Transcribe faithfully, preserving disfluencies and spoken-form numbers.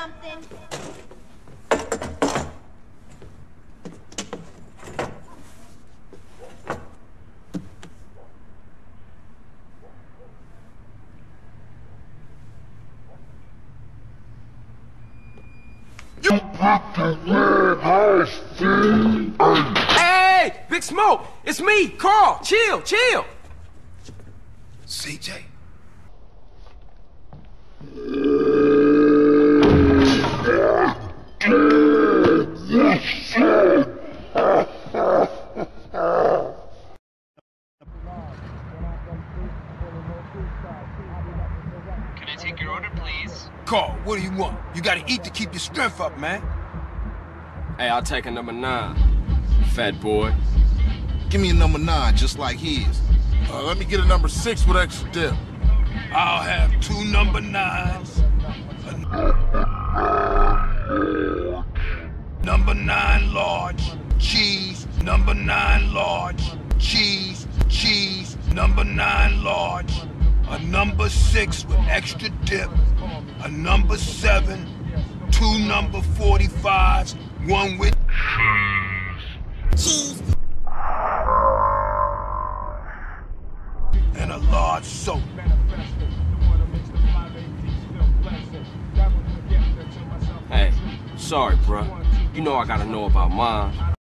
something? You put the red house thing. Hey, hey, Big Smoke, it's me, Carl. Chill, chill. C J. Can I take your order, please? Carl, what do you want? You gotta eat to keep your strength up, man. Hey, I'll take a number nine, fat boy. Give me a number nine, just like his. Uh, let me get a number six with extra dip. I'll have two number nines. Number nine large, cheese, number nine large, cheese, cheese, number nine large, a number six with extra dip, a number seven, two number forty-fives, one with cheese, and a large soap. Hey, sorry, bruh. You know I gotta know about mine.